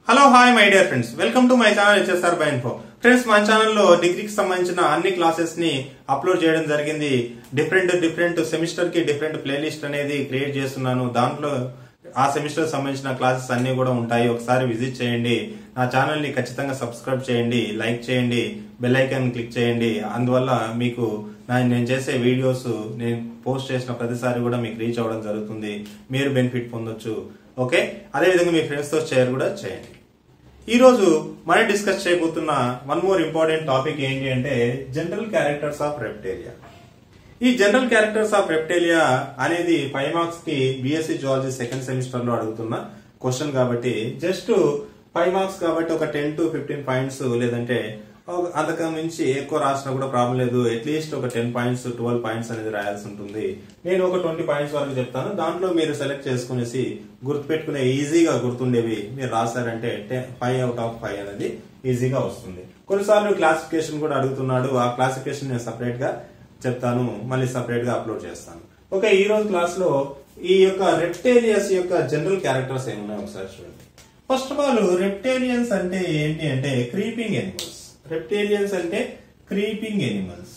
Hello hi my dear friends, welcome to my channel HSR by info. Friends, మన ఛానల్లో డిగ్రీకి సంబంధించిన అన్ని క్లాసెస్ ని అప్లోడ్ చేయడం జరిగింది. డిఫరెంట్ సెమిస్టర్ కి డిఫరెంట్ ప్లేలిస్ట్ అనేది క్రియేట్ చేస్తున్నాను. దాంట్లో ఆ సెమిస్టర్ సంబంధించిన క్లాసెస్ అన్ని కూడా ఉంటాయి. ఒకసారి విజిట్ చేయండి. నా ఛానల్ ని ఖచ్చితంగా సబ్స్క్రైబ్ చేయండి, లైక్ చేయండి, బెల్ ఐకాన్ క్లిక్ చేయండి. అందువల్ల మీకు నేను చేసే వీడియోస్ నేను పోస్ట్ చేసిన ప్రతిసారి కూడా మీకు రీచ్ అవ్వడం జరుగుతుంది. మీరు బెనిఫిట్ పొందొచ్చు. ఓకే, అదే విధంగా మీ ఫ్రెండ్స్ తో షేర్ కూడా చేయండి. ఈ రోజు మనం డిస్కస్ చేయబోతున్న వన్ మోర్ ఇంపార్టెంట్ టాపిక్ ఏంటి అంటే జనరల్ క్యారెక్టర్స్ ఆఫ్ రెప్టేలియా. ఈ జనరల్ క్యారెక్టర్స్ ఆఫ్ రెప్టేలియా అనేది 5 మార్క్స్ కి బీఎస్సీ జువాలజీ సెకండ్ సెమిస్టర్ లో అడుగుతున్న క్వశ్చన్ కాబట్టి జస్ట్ 5 మార్క్స్ కాబట్టి ఒక 10 to 15 పాయింట్స్ లేదంటే అంతకు మించి ఎక్కువ రాసినా కూడా ప్రాబ్లం లేదు. అట్లీస్ట్ ఒక 10 పాయింట్స్ 12 పాయింట్స్ అనేది రాయాల్సి ఉంటుంది. నేను ఒక 20 పాయింట్స్ వరకు చెప్తాను. దాంట్లో మీరు సెలెక్ట్ చేసుకునేసి గుర్తుపెట్టుకునే ఈజీగా గుర్తుండేవి మీరు రాశారంటే 5 out of 5 అనేది ఈజీగా వస్తుంది. కొన్నిసార్లు క్లాసిఫికేషన్ కూడా అడుగుతున్నాడు. ఆ క్లాసిఫికేషన్ నేను సపరేట్ గా చెప్తాను, మళ్ళీ సపరేట్ గా అప్లోడ్ చేస్తాను. ఓకే, ఈ రోజు క్లాస్ లో ఈ యొక్క రెప్టేలియస్ యొక్క జనరల్ క్యారెక్టర్స్ ఏమున్నాయి ఒకసారి చూడండి. ఫస్ట్ ఆఫ్ ఆల్, రెప్టేలియన్స్ అంటే ఏంటి అంటే క్రీపింగ్ ఎనిమల్స్. రెప్టేలియన్స్ అంటే క్రీపింగ్ ఎనిమల్స్.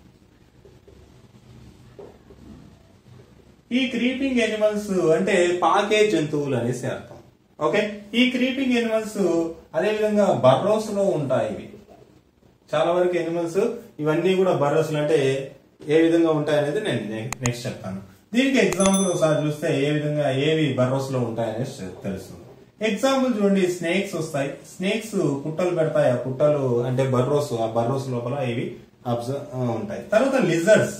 ఈ క్రీపింగ్ ఎనిమల్స్ అంటే పాకే జంతువులు అనేసి అర్థం. ఓకే, ఈ క్రీపింగ్ ఎనిమల్స్ అదే విధంగా బర్రోస్ లో ఉంటాయి. ఇవి చాలా వరకు ఎనిమల్స్ ఇవన్నీ కూడా బర్రోస్ అంటే ఏ విధంగా ఉంటాయి అనేది నేను నెక్స్ట్ చెప్తాను. దీనికి ఎగ్జాంపుల్ ఒకసారి చూస్తే ఏ విధంగా ఏవి బర్రోస్ లో ఉంటాయనేసి తెలుస్తుంది. ఎగ్జాంపుల్ చూడండి, స్నేక్స్ వస్తాయి. స్నేక్స్ పుట్టలు పెడతాయి. ఆ పుట్టలు అంటే బర్రోస్, ఆ బర్రోస్ లోపల ఇవి ఉంటాయి. తర్వాత లిజర్డ్స్.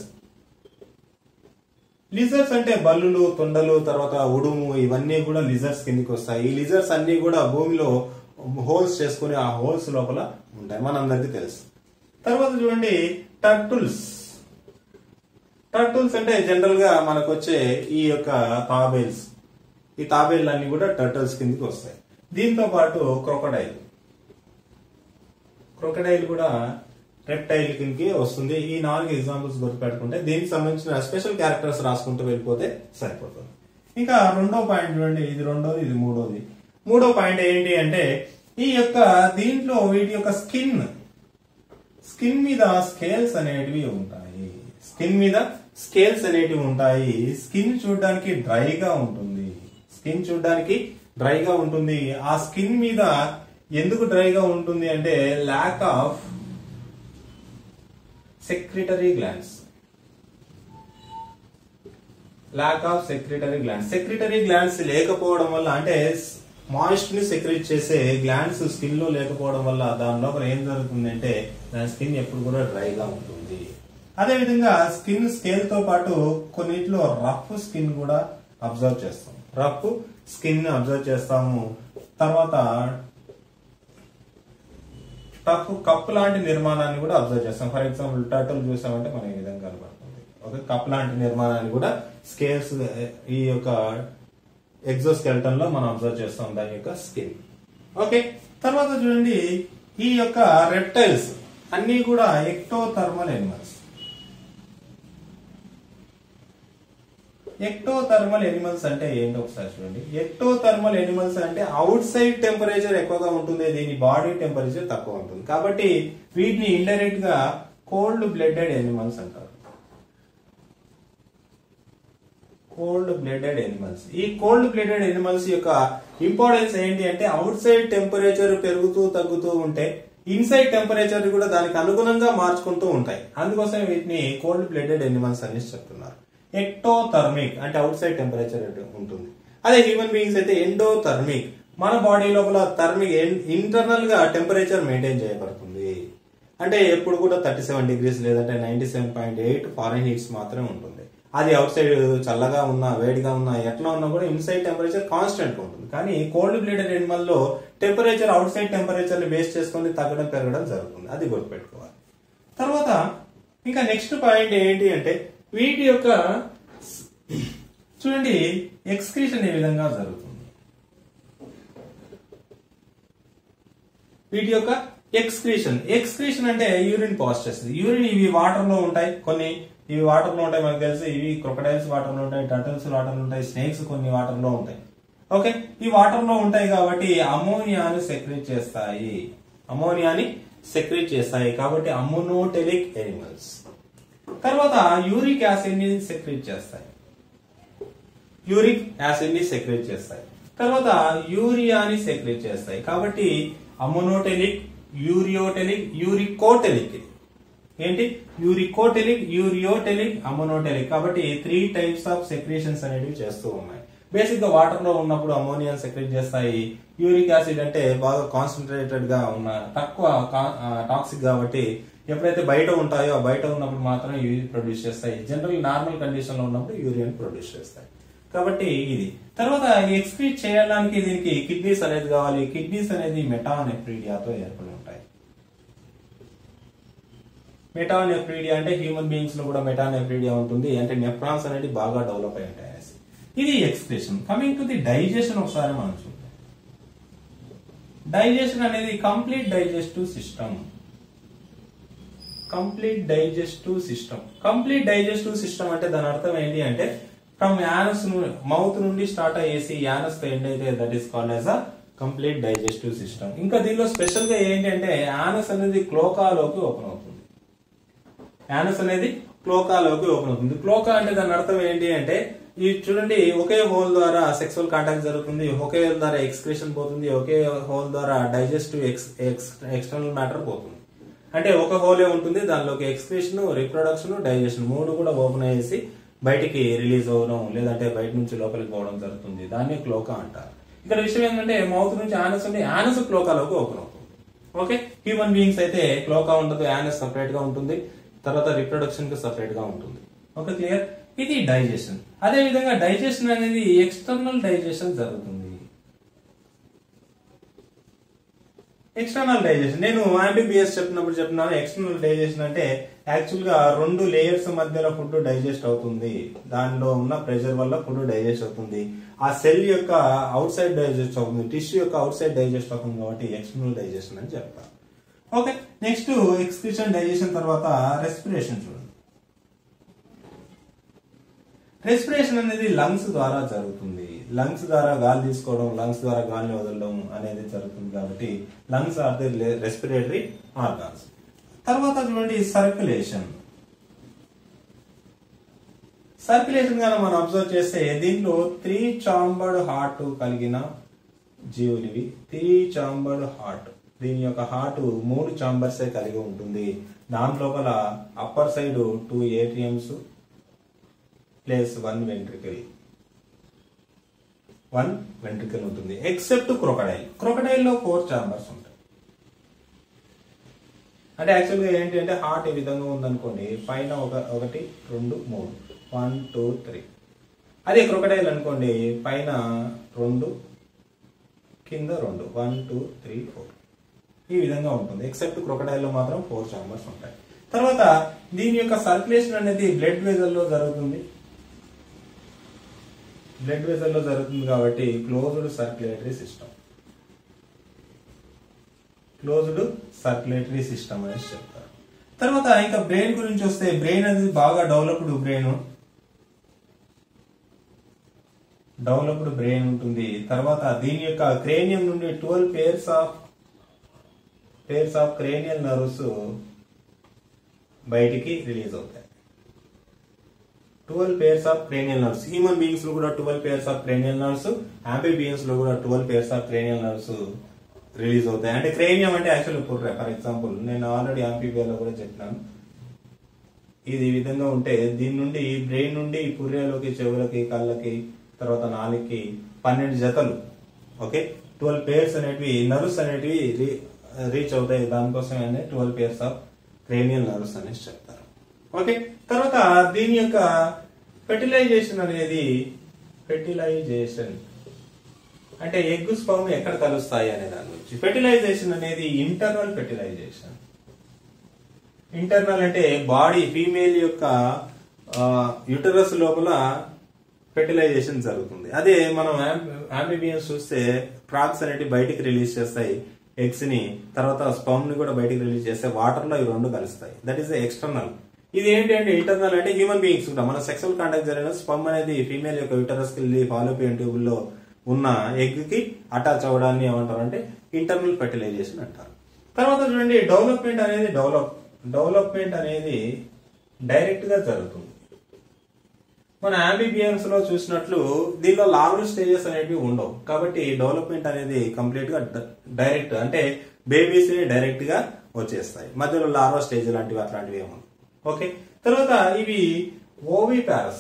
లిజర్డ్స్ అంటే బల్లులు, తొండలు, తర్వాత ఉడుము, ఇవన్నీ కూడా లిజర్డ్స్ కిందకి వస్తాయి. ఈ లిజర్డ్స్ అన్ని కూడా భూమిలో హోల్స్ చేసుకుని ఆ హోల్స్ లోపల ఉంటాయి, మనందరికీ తెలుసు. తర్వాత చూడండి టర్టిల్స్. టర్టిల్స్ అంటే జనరల్ గా మనకు వచ్చే ఈ యొక్క తాబేల్స్. ఈ తాబేళ్ళు అన్ని కూడా టర్టిల్స్ కిందకి వస్తాయి. దీంతో పాటు క్రొకడైల్. క్రొకడైల్ కూడా రెప్టైల్ కిందకి వస్తుంది. ఈ 4 ఎగ్జాంపుల్స్ గుర్తుపెట్టుకుంటే దీనికి సంబంధించిన స్పెషల్ క్యారెక్టర్స్ రాసుకుంటూ వెళ్ళిపోతే సరిపోతుంది. ఇంకా రెండో పాయింట్ చూడండి, ఇది రెండోది, ఇది మూడోది. మూడో పాయింట్ ఏంటి అంటే ఈ యొక్క దీంట్లో వీటి యొక్క స్కిన్ మీద స్కేల్స్ అనేటివి ఉంటాయి. స్కిన్ మీద స్కేల్స్ అనేటివి ఉంటాయి. స్కిన్ చూడడానికి డ్రైగా ఉంటుంది. స్కిన్ చూడడానికి డ్రైగా ఉంటుంది. ఆ స్కిన్ మీద ఎందుకు డ్రైగా ఉంటుంది అంటే lack of secretary glands. Lack of secretary glands. Secretary glands లేకపోవడం వల్ల అంటే మాయిస్ట్ ని సెక్రెట్ చేసే గ్లాండ్స్ స్కిన్ లో లేకపోవడం వల్ల దాని లోపల ఏం జరుగుతుంది అంటే దాని స్కిన్ ఎప్పుడు కూడా డ్రైగా ఉంటుంది. అదే విధంగా స్కిన్ స్కేల్ తో పాటు కొన్నిట్లో రఫ్ స్కిన్ కూడా అబ్జర్వ్ చేస్తాం. రఫ్ స్కిన్ అబ్జర్వ్ చేస్తాము. తర్వాత టఫ్ కప్ లాంటి నిర్మాణాన్ని కూడా అబ్జర్వ్ చేస్తాం. ఫర్ ఎగ్జాంపుల్ టర్టిల్ చూసామంటే మనకి ఈ విధంగా కనబడుతుంది. ఓకే, కప్ లాంటి నిర్మాణాన్ని కూడా స్కేల్స్ ఈ యొక్క ఎగ్జోస్కెల్టన్ లో మనం అబ్జర్వ్ చేస్తాం దాని యొక్క స్కిన్. ఓకే, తర్వాత చూడండి ఈ యొక్క రెప్టైల్స్ అన్ని కూడా ఎక్టోథర్మల్ ఎనిమల్స్. ఎక్టోథర్మల్ ఎనిమల్స్ అంటే ఏంటో ఒకసారి చూడండి. ఎక్టోథర్మల్ ఎనిమల్స్ అంటే అవుట్ సైడ్ టెంపరేచర్ ఎక్కువగా ఉంటుంది, దీని బాడీ టెంపరేచర్ తక్కువ ఉంటుంది. కాబట్టి వీటిని ఇండైరెక్ట్ గా కోల్డ్ బ్లడెడ్ ఎనిమల్స్ అంటారు. Cold blooded animals. ఈ కోల్డ్ బ్లడెడ్ ఎనిమల్స్ యొక్క ఇంపార్టెన్స్ ఏంటి అంటే అవుట్ సైడ్ టెంపరేచర్ పెరుగుతూ తగ్గుతూ ఉంటే ఇన్సైడ్ టెంపరేచర్ కూడా దానికి అనుగుణంగా మార్చుకుంటూ ఉంటాయి. అందుకోసం వీటిని కోల్డ్ బ్లడెడ్ ఎనిమల్స్ అని చెప్తున్నారు. ఎక్టోథర్మిక్ అంటే అవుట్ సైడ్ టెంపరేచర్ ఉంటుంది. అదే హ్యూమన్ బీయింగ్స్ అయితే ఎండోథర్మిక్. మన బాడీ లోపల థర్మిక్ ఇంటర్నల్ గా టెంపరేచర్ మెయింటైన్ చేయబడుతుంది. అంటే ఎప్పుడు కూడా 37 డిగ్రీస్ లేదంటే 97.8 ఫారెన్హీట్స్ మాత్రమే ఉంటుంది. అది అవుట్ సైడ్ చల్లగా ఉన్నా వేడిగా ఉన్నా ఎట్లా ఉన్నా కూడా ఇన్సైడ్ టెంపరేచర్ కాన్స్టెంట్ ఉంటుంది. కానీ కోల్డ్ బ్లడెడ్ ఎనిమల్ లో టెంపరేచర్ అవుట్ సైడ్ టెంపరేచర్ ని బేస్ చేసుకుని తగ్గడం పెరగడం జరుగుతుంది. అది గుర్తుపెట్టుకోవాలి. తర్వాత ఇంకా నెక్స్ట్ పాయింట్ ఏంటి అంటే వీటి యొక్క చూడండి ఎక్స్క్రీషన్ ఏ విధంగా జరుగుతుంది. వీటి యొక్క ఎక్స్క్రీషన్ అంటే యూరిన్ పాస్ చేస్తుంది. యూరిన్ ఇవి వాటర్ లో ఉంటాయి. కొన్ని ఇవి వాటర్ లో ఉంటాయి మనకు తెలిసి. ఇవి క్రొకడైల్స్ వాటర్ లో ఉంటాయి, టర్టిల్స్ వాటర్ లో ఉంటాయి, స్నేక్స్ కొన్ని వాటర్ లో ఉంటాయి. ఓకే, ఈ వాటర్ లో ఉంటాయి కాబట్టి అమోనియాను సెక్రెట్ చేస్తాయి, అమోనియాని సెక్రెట్ చేస్తాయి కాబట్టి అమోనోటెలిక్ ఎనిమల్స్. తర్వాత యూరిక్ యాసిడ్ ని సెక్రెట్ చేస్తాయి, యూరిక్ యాసిడ్ ని సెక్రెట్ చేస్తాయి. తర్వాత యూరియాని సెక్రెట్ చేస్తాయి కాబట్టి అమోనోటెలిక్, యూరియోటెలిక్, యూరికోటెలిక్. ఏంటి? Uricotelic, ureotelic, ammonotelic. కాబట్టి 3 టైప్స్ ఆఫ్ సెక్రేషన్స్ అనేవి చేస్తూ ఉన్నాయి. బేసిక్ గా వాటర్ లో ఉన్నప్పుడు అమోనియా సెక్రెట్ చేస్తాయి. యూరిక్ యాసిడ్ అంటే బాగా కాన్సన్ట్రేటెడ్ గా ఉన్న, తక్కువ టాక్సిక్ కాబట్టి ఎప్పుడైతే బయట ఉంటాయో బయట ఉన్నప్పుడు మాత్రం యూరిన్ ప్రొడ్యూస్ చేస్తాయి. జనరల్ నార్మల్ కండిషన్ లో ఉన్నప్పుడు యూరిన్ ప్రొడ్యూస్ చేస్తాయి. కాబట్టి ఇది. తర్వాత ఎక్స్క్రీట్ చేయడానికి దీనికి కిడ్నీస్ అనేది కావాలి. కిడ్నీస్ అనేది మెటానెఫ్రీడియాతో ఏర్పడి ఉంటాయి. మెటానెఫ్రీడియా అంటే హ్యూమన్ బీయింగ్స్ లో కూడా మెటానెఫ్రీడియా ఉంటుంది, అంటే నెఫ్రాన్స్ అనేది బాగా డెవలప్ అయి ఉంటాయి. ఇది excretion. Coming to the digestion ఒకసారి మనం చూద్దాం. డైజెషన్ అనేది complete digestive system. Complete digestive system. Complete digestive system అంటే దాని అర్థం ఏంటి అంటే ఫ్రమ్ యానస్, మౌత్ నుండి స్టార్ట్ అయ్యేసి యానస్ తో ఎండ్ అయితే that is called as a complete digestive system. ఇంకా దీనిలో స్పెషల్ గా ఏంటి అంటే యానస్ అనేది క్లోకాలోకి ఓపెన్ అవుతుంది. యానస్ అనేది క్లోకాలోకి ఓపెన్ అవుతుంది. క్లోకా అంటే దాని అర్థం ఏంటి అంటే ఈ చూడండి, ఒకే హోల్ ద్వారా సెక్సువల్ కాంటాక్ట్ జరుగుతుంది, ఒకే హోల్ ద్వారా ఎక్స్క్రీషన్ పోతుంది, ఒకే హోల్ ద్వారా డైజెస్టివ్ ఎక్స్టర్నల్ మ్యాటర్ పోతుంది. అంటే ఒక హోలే ఉంటుంది, దానిలోకి ఎక్స్క్రీషన్, రిప్రొడక్షన్, డైజెషన్ 3 కూడా ఓపెన్ అయ్యేసి బయటికి రిలీజ్ అవ్వడం లేదంటే బయట నుంచి లోపలికి పోవడం జరుగుతుంది. దాన్ని క్లోకా అంటారు. ఇక్కడ విషయం ఏంటంటే మౌత్ నుంచి యానస్ ఉండి యానస్ క్లోకాలోకి ఓపెన్ అవుతుంది. ఓకే, హ్యూమన్ బీయింగ్స్ అయితే క్లోకా ఉండదు, యానస్ సపరేట్ గా ఉంటుంది, తర్వాత రిప్రొడక్షన్ కి సపరేట్ గా ఉంటుంది. Okay, clear? ఇది డైజెషన్. అదే విధంగా డైజెషన్ అనేది ఎక్స్టర్నల్ డైజెషన్ జరుగుతుంది. ఎక్స్టర్నల్ డైజెషన్ నేను ఎంబీబీఎస్ చెప్పినప్పుడు చెప్తున్నాను. ఎక్స్టర్నల్ డైజెషన్ అంటే యాక్చువల్ గా 2 లేయర్స్ మధ్యలో ఫుడ్ డైజెస్ట్ అవుతుంది. దానిలో ఉన్న ప్రెషర్ వల్ల ఫుడ్ డైజెస్ట్ అవుతుంది. ఆ సెల్ యొక్క అవుట్ సైడ్ డైజెస్ట్ అవుతుంది, టిష్యూ యొక్క అవుట్ సైడ్ డైజెస్ట్ అవుతుంది కాబట్టి ఎక్స్టర్నల్ డైజెషన్ అని చెప్తారు. ఓకే, నెక్స్ట్ ఎక్స్క్రీషన్ డైజెషన్ తర్వాత రెస్పిరేషన్ చూడండి. రెస్పిరేషన్ అనేది లంగ్స్ ద్వారా జరుగుతుంది. లంగ్స్ ద్వారా గాలి తీసుకోవడం, లంగ్స్ ద్వారా గాలిని వదలడం అనేది జరుగుతుంది కాబట్టి lungs are the respiratory organs. తర్వాత చూడండి సర్క్యులేషన్. సర్క్యులేషన్ గా మనం అబ్జర్వ్ చేస్తే దీంట్లో 3 చాంబర్డ్ హార్ట్ కలిగిన జీవులు ఇవి. 3 చాంబర్డ్ హార్ట్. దీని యొక్క హార్ట్ 3 చాంబర్సే కలిగి ఉంటుంది. దాని లోపల upper side 2 atriums plus 1 ventricle. 1 ventricle ఉంటుంది. Except crocodile. క్రొకడైల్ లో 4 చాంబర్స్ ఉంటాయి. అంటే యాక్చువల్ గా ఏంటి అంటే హార్ట్ ఈ విధంగా ఉందనుకోండి, పైన 1 2 3 1 2 3. అదే క్రొకడైల్ అనుకోండి, పైన 2 కింద 2 1 2 3 4 ఈ విధంగా ఉంటుంది. ఎక్సెప్ట్ క్రొకడైల్ లో మాత్రం 4 చాంబర్స్ ఉంటాయి. తర్వాత దీని యొక్క సర్క్యులేషన్ అనేది బ్లడ్ వెజల్ లో జరుగుతుంది. బ్లడ్ వెజల్ లో జరుగుతుంది కాబట్టి closed circulatory system. Closed circulatory system అనేసి చెప్తారు. తర్వాత ఇంకా బ్రెయిన్ గురించి వస్తే బ్రెయిన్ అనేది బాగా డెవలప్డ్ బ్రెయిన్ ఉంటుంది. తర్వాత దీని యొక్క క్రేనియం నుండి 12 పేర్స్ ఆఫ్ క్రేనియల్ నర్వ్స్ బయటికి రిలీజ్ అవుతాయి. 12 pairs of cranial nerves. Human beings లో కూడా 12 pairs of cranial nerves, amphibians లో కూడా 12 pairs of cranial nerves release అవుతాయి. అంటే క్రేనియం అంటే యాక్చువల్ పుర్రె. ఫర్ ఎగ్జాంపుల్ నేను ఆల్రెడీ ఆంఫిబియా లో కూడా చెప్పినాను. ఇది ఈ విధంగా ఉంటే దీని నుండి బ్రెయిన్ నుండి పుర్రెలోకి, చెవులకి, కళ్ళకి, తర్వాత నాలుగుకి 12 జతలు. ఓకే, 12 pairs అనేటివి నర్వ్స్ అనేటివి రీచ్ అవుతాయి. దానికోసం 12 pairs of cranial nerves అనేసి చెప్తారు. ఓకే, తర్వాత దీని యొక్క ఫెర్టిలైజేషన్ అంటే ఎగ్ స్పర్మ్ ఎక్కడ కలుస్తాయి అనే దాని గురించి. ఫెర్టిలైజేషన్ అనేది ఇంటర్నల్ ఫెర్టిలైజేషన్. ఇంటర్నల్ అంటే బాడీ ఫీమేల్ యొక్క యూటరస్ లోపల ఫెర్టిలైజేషన్ జరుగుతుంది. అదే మనం ఆంఫిబియన్స్ చూస్తే ఫ్రాగ్స్ అనేవి బయటికి రిలీజ్ చేస్తాయి ఎగ్స్ ని, తర్వాత స్పర్మ్ ని కూడా బయటికి రిలీజ్ చేస్తే వాటర్ లో ఈ 2 కలుస్తాయి. That is external. ఇది ఏంటి అంటే ఇంటర్నల్ అంటే హ్యూమన్ బీయింగ్స్ కూడా మన సెక్సువల్ కాంటాక్ట్ జరిగిన స్పర్మ్ అనేది ఫీమేల్ యొక్క యూటరస్ కి వెళ్ళి ఫాలోపియన్ ట్యూబ్ లో ఉన్న ఎగ్ కి అటాచ్ అవ్వడాన్ని ఏమంటారు అంటే ఇంటర్నల్ ఫెర్టిలైజేషన్ అంటారు. తర్వాత చూడండి డెవలప్మెంట్ అనేది డైరెక్ట్ గా జరుగుతుంది. మన ఆంబిబియన్స్ లో చూసినట్లు దీనిలో లార్వల్ స్టేజెస్ అనేవి ఉండవు. కాబట్టి డెవలప్మెంట్ అనేది కంప్లీట్ గా డైరెక్ట్, అంటే బేబీస్ ని డైరెక్ట్ గా వచ్చేస్తాయి. మధ్యలో లార్వా స్టేజ్ లాంటివి అట్లాంటివి ఏమో. ఓకే, తర్వాత ఇవి ఓవిపారస్.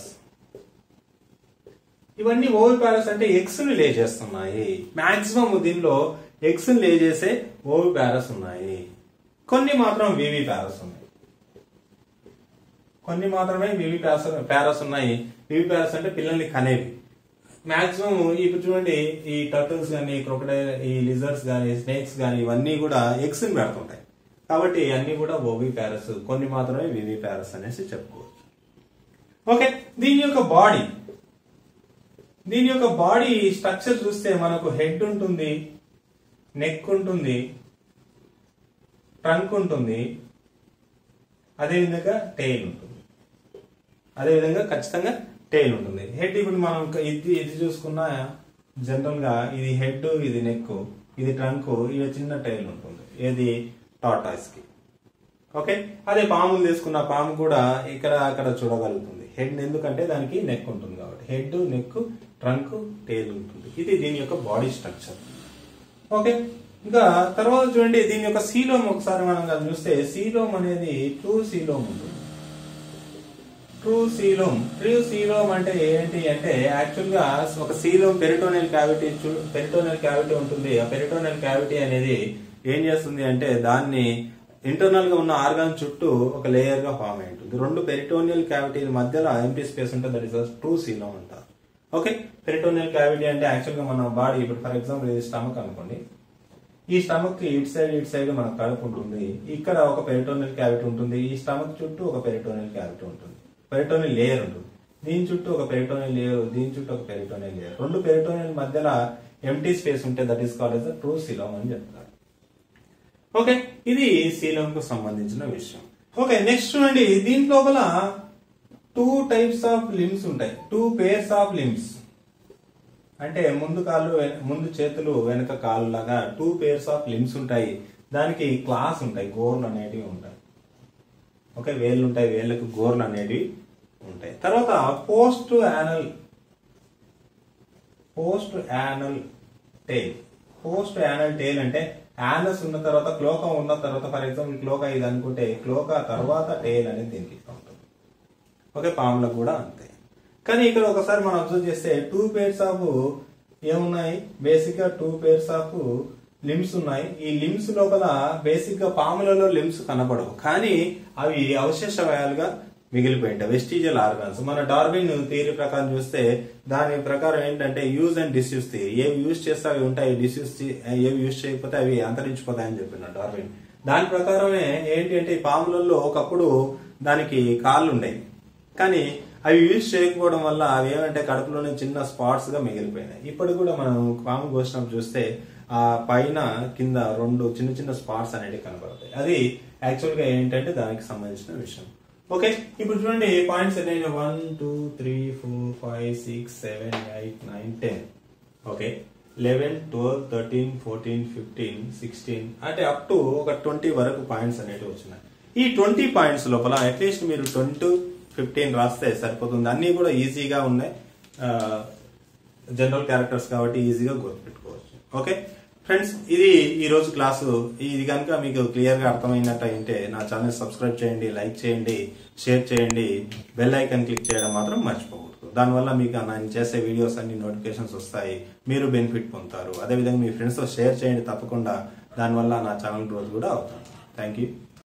ఇవన్నీ ఓవిపారస్ అంటే ఎగ్స్ ని లే చేస్తున్నాయి. మాక్సిమం దీనిలో ఎగ్స్ ని లే చేసే ఓవిపారస్ ఉన్నాయి. కొన్ని మాత్రం వివిపారస్ ఉన్నాయి. కొన్ని మాత్రమే వివిపారస్ ఉన్నాయి. వివిపారస్ అంటే పిల్లల్ని కనేవి. మాక్సిమం ఇప్పుడు చూడండి, ఈ టర్టిల్స్ గానీ, క్రొకడైల్, ఈ లిజర్డ్స్ గానీ, స్నేక్స్ గానీ ఇవన్నీ కూడా ఎగ్స్ ని పెడుతుంటాయి. కాబట్టి అన్ని కూడా ఓవిపారస్, కొన్ని మాత్రమే వివిపారస్ అనేసి చెప్పుకోవచ్చు. ఓకే, దీని యొక్క బాడీ స్ట్రక్చర్ చూస్తే మనకు హెడ్ ఉంటుంది, నెక్ ఉంటుంది, ట్రంక్ ఉంటుంది, అదేవిధంగా టెయిల్ ఉంటుంది. అదేవిధంగా ఖచ్చితంగా టెయిల్ ఉంటుంది. హెడ్ ఇప్పుడు మనం ఇది చూసుకున్నా జనరల్ గా ఇది హెడ్, ఇది నెక్, ఇది ట్రంక్, ఇది చిన్న టెయిల్ ఉంటుంది. ఏది టార్టాయిస్ కి. ఓకే, అదే పాములు తీసుకున్న పాము కూడా ఇక్కడ అక్కడ చూడగలుగుతుంది. హెడ్ ఎందుకంటే దానికి నెక్ ఉంటుంది కాబట్టి హెడ్, నెక్, ట్రంక్, టెయిల్ ఉంటుంది. ఇది దీని యొక్క బాడీ స్ట్రక్చర్. ఓకే, ఇంకా తర్వాత చూడండి దీని యొక్క సీలోమ్ ఒకసారి మనం చూస్తే సీలోమ్ అనేది ట్రూ సీలోమ్ ఉంటుంది. ట్రూ సీలోమ్ అంటే ఏంటి అంటే యాక్చువల్ గా ఒక సీలోమ్ పెరిటోనియల్ క్యావిటీ ఉంటుంది. ఆ పెరిటోనియల్ క్యావిటీ అనేది ఏం చేస్తుంది అంటే దాన్ని ఇంటర్నల్ గా ఉన్న ఆర్గాన్ చుట్టూ ఒక లేయర్ గా ఫామ్ అయి ఉంటుంది. రెండు పెరిటోనియల్ క్యావిటీ మధ్యలో ఎంటీ స్పేస్ ఉంటుంది. దట్ ఇస్ ట్రూ సీలోమ్ అంటారు. ఓకే, పెరిటోనియల్ క్యావిటీ అంటే యాక్చువల్ గా మన బాడీ ఇప్పుడు ఫర్ ఎగ్జాంపుల్ ఇది స్టమక్ అనుకోండి. ఈ స్టమక్ కి ఇటు సైడ్ మన కడుపు ఉంటుంది. ఇక్కడ ఒక పెరిటోనియల్ క్యావిటీ ఉంటుంది. ఈ స్టమక్ చుట్టూ ఒక పెరిటోనియల్ క్యావిటీ ఉంటుంది. పెరిటోనియల్ లేయర్ ఉంటుంది. దీని చుట్టూ ఒక పెరిటోనియల్ లేయర్, దీని చుట్టూ ఒక పెరిటోనియల్ లేయర్. రెండు పెరిటోనియల్ మధ్యలో ఎంటీ స్పేస్ ఉంటే that is called as true coelom అని చెప్తారు. ఓకే, ఇది సీలోమ్ కు సంబంధించిన విషయం. ఓకే, నెక్స్ట్ చూడండి దీని లోపల 2 టైప్స్ ఆఫ్ లిమ్స్ ఉంటాయి. 2 pairs ఆఫ్ లిమ్స్ అంటే ముందు చేతులు వెనక కాళ్ళు లాగా 2 pairs ఆఫ్ లిమ్స్ ఉంటాయి. దానికి క్లాస్ ఉంటాయి, గోర్లు అనేటివి ఉంటాయి. ఓకే, వేళ్ళు ఉంటాయి, వేళ్ళకు గోర్లు అనేటివి ఉంటాయి. తర్వాత పోస్ట్ యానల్ టెయిల్ అంటే యానస్ ఉన్న తర్వాత క్లోకా ఉన్న తర్వాత, ఫర్ ఎగ్జాంపుల్ క్లోకా ఇది అనుకుంటే క్లోకా తర్వాత టెయిల్ అనేది దీనికి ఉంటుంది. ఓకే, పాములకు కూడా అంతే. కానీ ఇక్కడ ఒకసారి మనం అబ్జర్వ్ చేస్తే 2 pairs ఆఫ్ ఏమున్నాయి, బేసిక్ గా 2 pairs ఆఫ్ లిమ్స్ ఉన్నాయి. ఈ లిమ్స్ లోపల బేసిక్ గా పాములలో లిమ్స్ కనపడవు, కానీ అవి అవశేషవాయాలుగా మిగిలిపోయింటాయి, వెస్టిజియల్ ఆర్గాన్స్. మన డార్విన్ థియరీ ప్రకారం చూస్తే దాని ప్రకారం ఏంటంటే యూజ్ అండ్ డిస్యూజ్ థియరీ. ఏవి యూజ్ చేస్తే అవి ఉంటాయి, ఏవి యూజ్ చేయకపోతే అవి అంతరించిపోతాయని చెప్పిన డార్విన్. దాని ప్రకారమే ఏంటి అంటే ఈ పాములలో ఒకప్పుడు దానికి కాళ్ళు ఉండేవి, కానీ అవి యూజ్ చేయకపోవడం వల్ల అవి ఏమంటే కడుపులోనే చిన్న స్పాట్స్ గా మిగిలిపోయినాయి. ఇప్పుడు కూడా మనం పాము కోసినప్పుడు చూస్తే ఆ పైన కింద 2 చిన్న స్పాట్స్ అనేవి కనబడతాయి. అది యాక్చువల్ గా ఏంటంటే దానికి సంబంధించిన విషయం. ఓకే, ఇప్పుడు చూడండి పాయింట్స్ ఎన్ని 1 2 3 4 5 6 7 8 9 10. ఓకే, 11 12 13 14 15 16 అంటే అప్ టు ఒక 20 వరకు పాయింట్స్ అనేవి వచ్చినాయి. ఈ 20 పాయింట్స్ లోపల అట్లీస్ట్ మీరు 10-15 రాస్తే సరిపోతుంది. అన్ని కూడా ఈజీగా ఉన్నాయి, జనరల్ క్యారెక్టర్స్ కాబట్టి ఈజీగా గుర్తుపెట్టుకోవచ్చు. ఓకే ఫ్రెండ్స్, ఇది ఈ రోజు క్లాసు. ఇది కనుక మీకు క్లియర్ గా అర్థమైనట్టు అయితే నా ఛానల్ సబ్స్క్రైబ్ చేయండి, లైక్ చేయండి, షేర్ చేయండి, బెల్ ఐకాన్ క్లిక్ చేయడం మాత్రం మర్చిపోకూడదు. దానివల్ల మీకు నేను చేసే వీడియోస్ అన్ని నోటిఫికేషన్స్ వస్తాయి, మీరు బెనిఫిట్ పొందుతారు. అదేవిధంగా మీ ఫ్రెండ్స్ తో షేర్ చేయండి తప్పకుండా, దానివల్ల నా ఛానల్ గ్రోత్ కూడా అవుతుంది. Thank you.